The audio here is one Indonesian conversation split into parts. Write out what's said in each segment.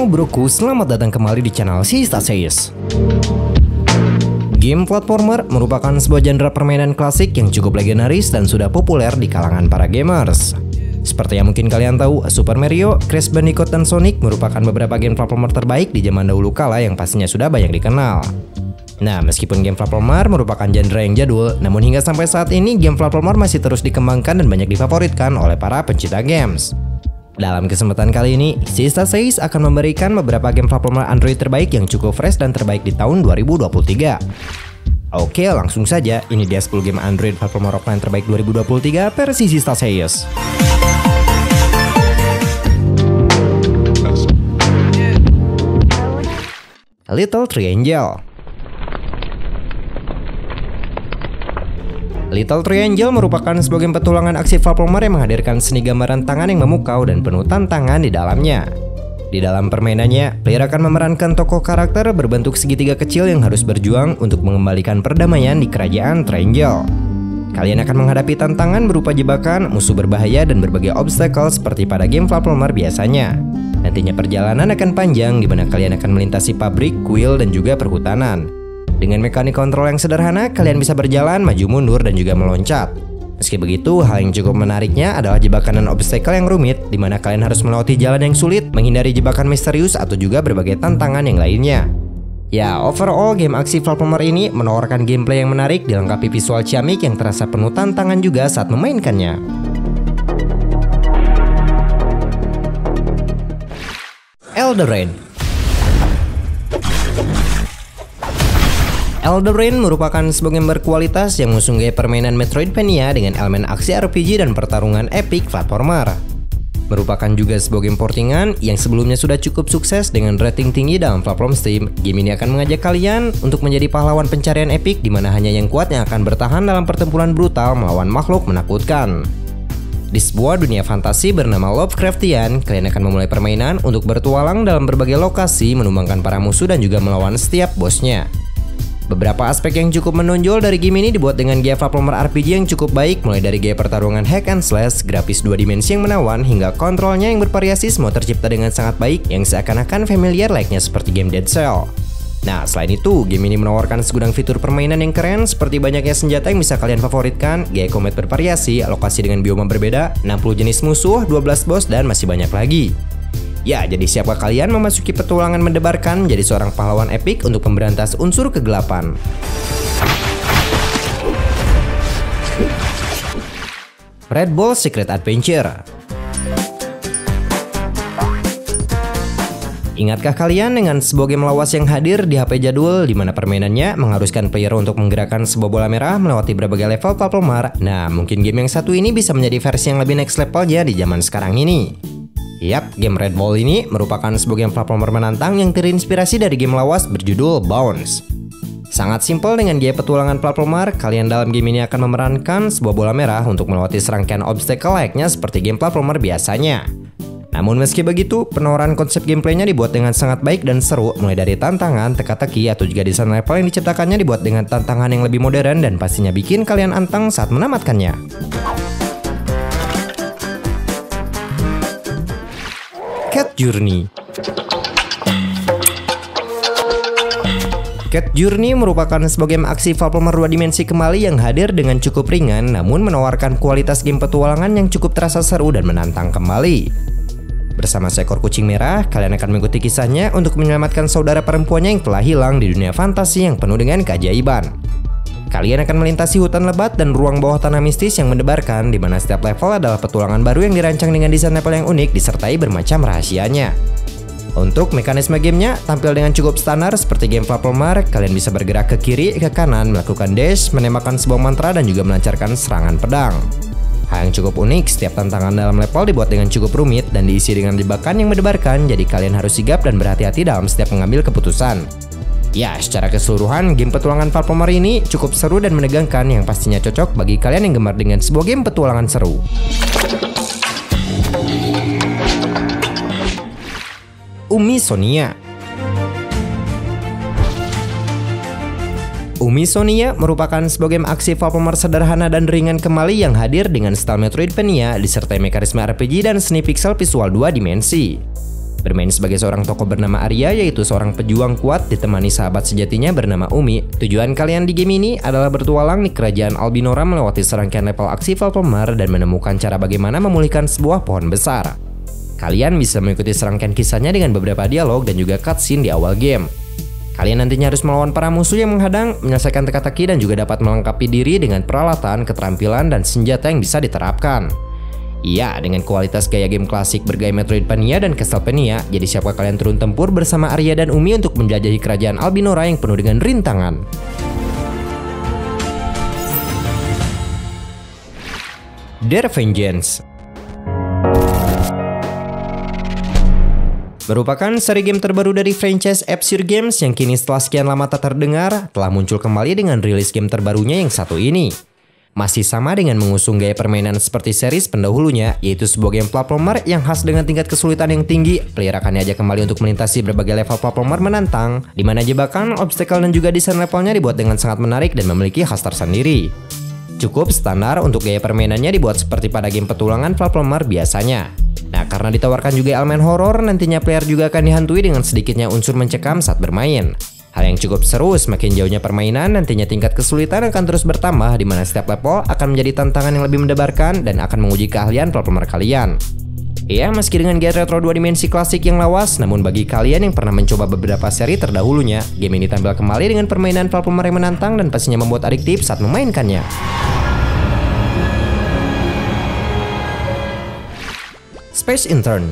Halo broku, selamat datang kembali di channel Sista Says. Game platformer merupakan sebuah genre permainan klasik yang cukup legendaris dan sudah populer di kalangan para gamers. Seperti yang mungkin kalian tahu, Super Mario, Crash Bandicoot, dan Sonic merupakan beberapa game platformer terbaik di zaman dahulu kala yang pastinya sudah banyak dikenal. Nah, meskipun game platformer merupakan genre yang jadul, namun hingga sampai saat ini game platformer masih terus dikembangkan dan banyak difavoritkan oleh para pencinta games. Dalam kesempatan kali ini, Sista Says akan memberikan beberapa game platformer Android terbaik yang cukup fresh dan terbaik di tahun 2023. Oke, langsung saja, ini dia 10 game Android platformer offline terbaik 2023 versi Sista Says. Little Triangle. Little Triangle merupakan sebuah game petualangan aksi platformer yang menghadirkan seni gambaran tangan yang memukau dan penuh tantangan di dalamnya. Di dalam permainannya, player akan memerankan tokoh karakter berbentuk segitiga kecil yang harus berjuang untuk mengembalikan perdamaian di kerajaan Triangle. Kalian akan menghadapi tantangan berupa jebakan, musuh berbahaya, dan berbagai obstacle seperti pada game platformer biasanya. Nantinya perjalanan akan panjang di mana kalian akan melintasi pabrik, kuil, dan juga perhutanan. Dengan mekanik kontrol yang sederhana, kalian bisa berjalan, maju mundur, dan juga meloncat. Meski begitu, hal yang cukup menariknya adalah jebakan dan obstacle yang rumit, di mana kalian harus melewati jalan yang sulit, menghindari jebakan misterius, atau juga berbagai tantangan yang lainnya. Ya, overall game aksi platformer ini menawarkan gameplay yang menarik, dilengkapi visual ciamik yang terasa penuh tantangan juga saat memainkannya. Elden Ring. Elden Ring merupakan sebuah game berkualitas yang mengusung gaya permainan Metroidvania dengan elemen aksi RPG dan pertarungan epic platformer. Merupakan juga sebuah game portingan yang sebelumnya sudah cukup sukses dengan rating tinggi dalam platform Steam. Game ini akan mengajak kalian untuk menjadi pahlawan pencarian epic di mana hanya yang kuat yang akan bertahan dalam pertempuran brutal melawan makhluk menakutkan. Di sebuah dunia fantasi bernama Lovecraftian, kalian akan memulai permainan untuk bertualang dalam berbagai lokasi, menumbangkan para musuh dan juga melawan setiap bosnya. Beberapa aspek yang cukup menonjol dari game ini dibuat dengan gaya platformer RPG yang cukup baik, mulai dari gaya pertarungan hack and slash, grafis 2 dimensi yang menawan, hingga kontrolnya yang bervariasi semua tercipta dengan sangat baik yang seakan-akan familiar layaknya seperti game Dead Cell. Nah, selain itu, game ini menawarkan segudang fitur permainan yang keren seperti banyaknya senjata yang bisa kalian favoritkan, gaya combat bervariasi, lokasi dengan bioma berbeda, 60 jenis musuh, 12 boss, dan masih banyak lagi. Ya, jadi siapkah kalian memasuki petualangan mendebarkan menjadi seorang pahlawan epik untuk memberantas unsur kegelapan? Red Bull Secret Adventure. Ingatkah kalian dengan sebuah game lawas yang hadir di HP jadul di mana permainannya mengharuskan player untuk menggerakkan sebuah bola merah melewati berbagai level platformer? Nah, mungkin game yang satu ini bisa menjadi versi yang lebih next levelnya di zaman sekarang ini. Yap, game Red Bull ini merupakan sebuah game platformer menantang yang terinspirasi dari game lawas berjudul Bounce. Sangat simpel dengan gaya petualangan platformer, kalian dalam game ini akan memerankan sebuah bola merah untuk melewati serangkaian obstacle layaknya seperti game platformer biasanya. Namun meski begitu, penawaran konsep gameplaynya dibuat dengan sangat baik dan seru, mulai dari tantangan, teka-teki, atau juga desain level yang diciptakannya dibuat dengan tantangan yang lebih modern dan pastinya bikin kalian anteng saat menamatkannya. Cat Journey. Cat Journey merupakan sebuah game aksi platformer 2 dimensi kembali yang hadir dengan cukup ringan namun menawarkan kualitas game petualangan yang cukup terasa seru dan menantang kembali. Bersama seekor kucing merah, kalian akan mengikuti kisahnya untuk menyelamatkan saudara perempuannya yang telah hilang di dunia fantasi yang penuh dengan keajaiban. Kalian akan melintasi hutan lebat dan ruang bawah tanah mistis yang mendebarkan, di mana setiap level adalah petualangan baru yang dirancang dengan desain level yang unik disertai bermacam rahasianya. Untuk mekanisme gamenya tampil dengan cukup standar seperti game platformer, kalian bisa bergerak ke kiri, ke kanan, melakukan dash, menembakkan sebuah mantra, dan juga melancarkan serangan pedang. Hal yang cukup unik, setiap tantangan dalam level dibuat dengan cukup rumit dan diisi dengan jebakan yang mendebarkan, jadi kalian harus sigap dan berhati-hati dalam setiap mengambil keputusan. Ya, secara keseluruhan, game petualangan platformer ini cukup seru dan menegangkan yang pastinya cocok bagi kalian yang gemar dengan sebuah game petualangan seru. Umi Sonia. Umi Sonia merupakan sebuah game aksi platformer sederhana dan ringan kembali yang hadir dengan style Metroidvania disertai mekanisme RPG dan seni pixel visual 2 dimensi. Bermain sebagai seorang tokoh bernama Arya, yaitu seorang pejuang kuat ditemani sahabat sejatinya bernama Umi. Tujuan kalian di game ini adalah bertualang di kerajaan Albinora melewati serangkaian level aksi platformer dan menemukan cara bagaimana memulihkan sebuah pohon besar. Kalian bisa mengikuti serangkaian kisahnya dengan beberapa dialog dan juga cutscene di awal game. Kalian nantinya harus melawan para musuh yang menghadang, menyelesaikan teka-teki dan juga dapat melengkapi diri dengan peralatan, keterampilan, dan senjata yang bisa diterapkan. Iya, dengan kualitas gaya game klasik bergaya Metroidvania dan Castlevania, jadi siapkah kalian turun tempur bersama Arya dan Umi untuk menjelajahi kerajaan Albinora yang penuh dengan rintangan. Their Vengeance merupakan seri game terbaru dari franchise F-Zero Games yang kini setelah sekian lama tak terdengar, telah muncul kembali dengan rilis game terbarunya yang satu ini. Masih sama dengan mengusung gaya permainan seperti series pendahulunya, yaitu sebuah game platformer yang khas dengan tingkat kesulitan yang tinggi. Player akan diajak kembali untuk melintasi berbagai level platformer menantang, di mana jebakan, obstacle, dan juga desain levelnya dibuat dengan sangat menarik dan memiliki khas tersendiri. Cukup standar untuk gaya permainannya dibuat seperti pada game petualangan platformer biasanya. Nah, karena ditawarkan juga elemen horor, nantinya player juga akan dihantui dengan sedikitnya unsur mencekam saat bermain. Hal yang cukup seru, semakin jauhnya permainan, nantinya tingkat kesulitan akan terus bertambah, di mana setiap level akan menjadi tantangan yang lebih mendebarkan dan akan menguji keahlian platformer kalian. Ya, meski dengan gaya retro 2 dimensi klasik yang lawas, namun bagi kalian yang pernah mencoba beberapa seri terdahulunya, game ini tampil kembali dengan permainan platformer yang menantang dan pastinya membuat adiktif saat memainkannya. Space Intern.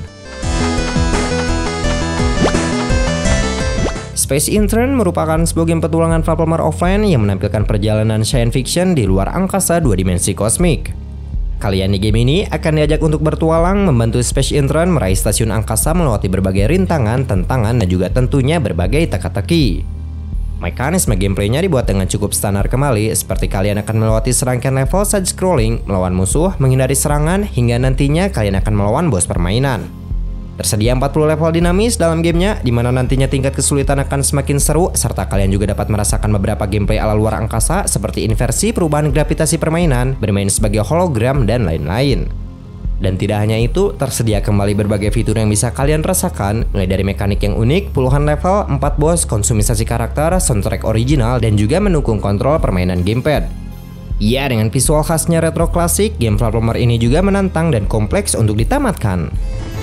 Space Intern merupakan sebuah game petualangan platformer offline yang menampilkan perjalanan science fiction di luar angkasa 2 dimensi kosmik. Kalian di game ini akan diajak untuk bertualang membantu Space Intern meraih stasiun angkasa melewati berbagai rintangan, tantangan, dan juga tentunya berbagai teka-teki. Mekanisme gameplaynya dibuat dengan cukup standar kembali, seperti kalian akan melewati serangkaian level side-scrolling, melawan musuh, menghindari serangan, hingga nantinya kalian akan melawan bos permainan. Tersedia 40 level dinamis dalam gamenya, di mana nantinya tingkat kesulitan akan semakin seru, serta kalian juga dapat merasakan beberapa gameplay ala luar angkasa seperti inversi, perubahan gravitasi permainan, bermain sebagai hologram, dan lain-lain. Dan tidak hanya itu, tersedia kembali berbagai fitur yang bisa kalian rasakan, mulai dari mekanik yang unik, puluhan level, 4 boss, konsumisasi karakter, soundtrack original, dan juga mendukung kontrol permainan gamepad. Ya, dengan visual khasnya retro klasik, game platformer ini juga menantang dan kompleks untuk ditamatkan.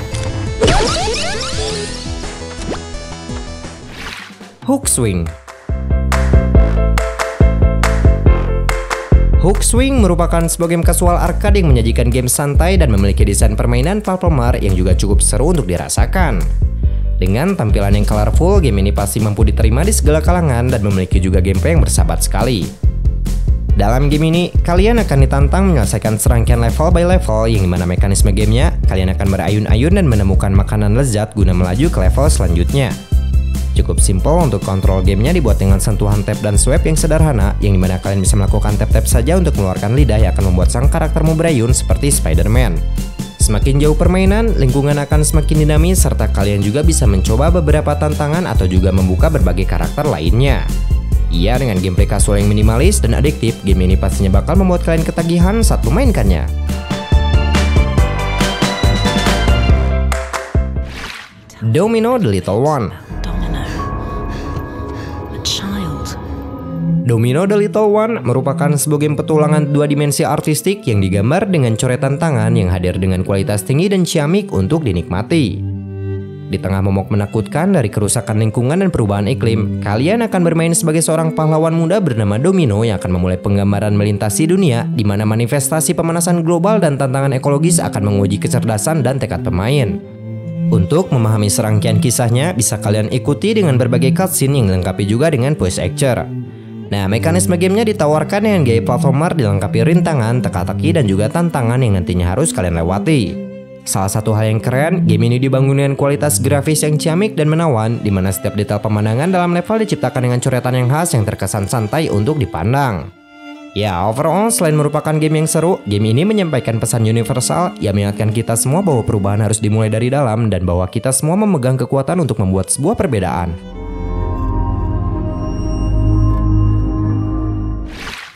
Hookswing. Hookswing merupakan sebuah game kasual arcade yang menyajikan game santai dan memiliki desain permainan platformer yang juga cukup seru untuk dirasakan. Dengan tampilan yang colorful, game ini pasti mampu diterima di segala kalangan dan memiliki juga gameplay yang bersahabat sekali. Dalam game ini, kalian akan ditantang menyelesaikan serangkaian level by level yang dimana mekanisme gamenya, kalian akan berayun-ayun dan menemukan makanan lezat guna melaju ke level selanjutnya. Cukup simpel untuk kontrol gamenya dibuat dengan sentuhan tap dan swipe yang sederhana, yang dimana kalian bisa melakukan tap-tap saja untuk mengeluarkan lidah yang akan membuat sang karaktermu berayun seperti Spider-Man. Semakin jauh permainan, lingkungan akan semakin dinamis, serta kalian juga bisa mencoba beberapa tantangan atau juga membuka berbagai karakter lainnya. Iya, dengan gameplay kasual yang minimalis dan adiktif, game ini pastinya bakal membuat kalian ketagihan saat memainkannya. Domino the Little One. Domino the Little One merupakan sebuah game petualangan 2 dimensi artistik yang digambar dengan coretan tangan yang hadir dengan kualitas tinggi dan ciamik untuk dinikmati. Di tengah momok menakutkan dari kerusakan lingkungan dan perubahan iklim, kalian akan bermain sebagai seorang pahlawan muda bernama Domino yang akan memulai penggambaran melintasi dunia, di mana manifestasi pemanasan global dan tantangan ekologis akan menguji kecerdasan dan tekad pemain. Untuk memahami serangkaian kisahnya, bisa kalian ikuti dengan berbagai cutscene yang dilengkapi juga dengan voice actor. Nah, mekanisme gamenya ditawarkan dengan gaya platformer dilengkapi rintangan, teka-teki, dan juga tantangan yang nantinya harus kalian lewati. Salah satu hal yang keren, game ini dibangun dengan kualitas grafis yang ciamik dan menawan, di mana setiap detail pemandangan dalam level diciptakan dengan coretan yang khas yang terkesan santai untuk dipandang. Ya, overall selain merupakan game yang seru, game ini menyampaikan pesan universal yang mengingatkan kita semua bahwa perubahan harus dimulai dari dalam dan bahwa kita semua memegang kekuatan untuk membuat sebuah perbedaan.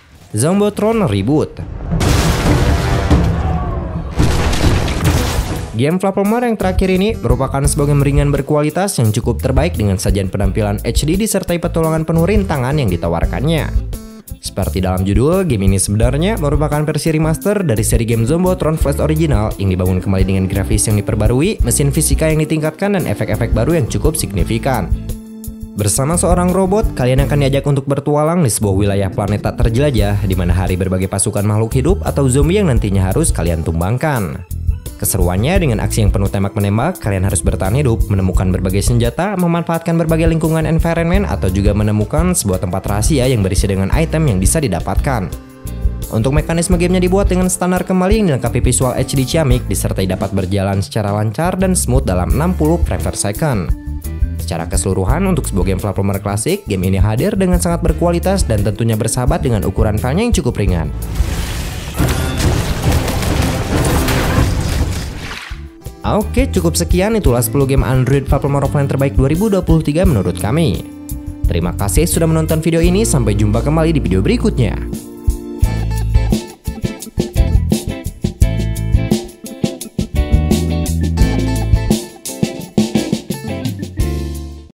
Zombotron Reboot. Game platformer yang terakhir ini merupakan sebuah game ringan berkualitas yang cukup terbaik dengan sajian penampilan HD disertai petualangan penuh rintangan yang ditawarkannya. Seperti dalam judul, game ini sebenarnya merupakan versi remaster dari seri game Zombotron Flash original yang dibangun kembali dengan grafis yang diperbarui, mesin fisika yang ditingkatkan, dan efek-efek baru yang cukup signifikan. Bersama seorang robot, kalian akan diajak untuk bertualang di sebuah wilayah planet tak terjelajah di mana hari berbagai pasukan makhluk hidup atau zombie yang nantinya harus kalian tumbangkan. Keseruannya dengan aksi yang penuh tembak-menembak, kalian harus bertahan hidup, menemukan berbagai senjata, memanfaatkan berbagai lingkungan environment, atau juga menemukan sebuah tempat rahasia yang berisi dengan item yang bisa didapatkan. Untuk mekanisme gamenya dibuat dengan standar kembali yang dilengkapi visual HD ciamik, disertai dapat berjalan secara lancar dan smooth dalam 60 frame per second. Secara keseluruhan, untuk sebuah game platformer klasik, game ini hadir dengan sangat berkualitas dan tentunya bersahabat dengan ukuran filenya yang cukup ringan. Oke, cukup sekian, itulah 10 game Android platformer offline terbaik 2023 menurut kami. Terima kasih sudah menonton video ini, sampai jumpa kembali di video berikutnya.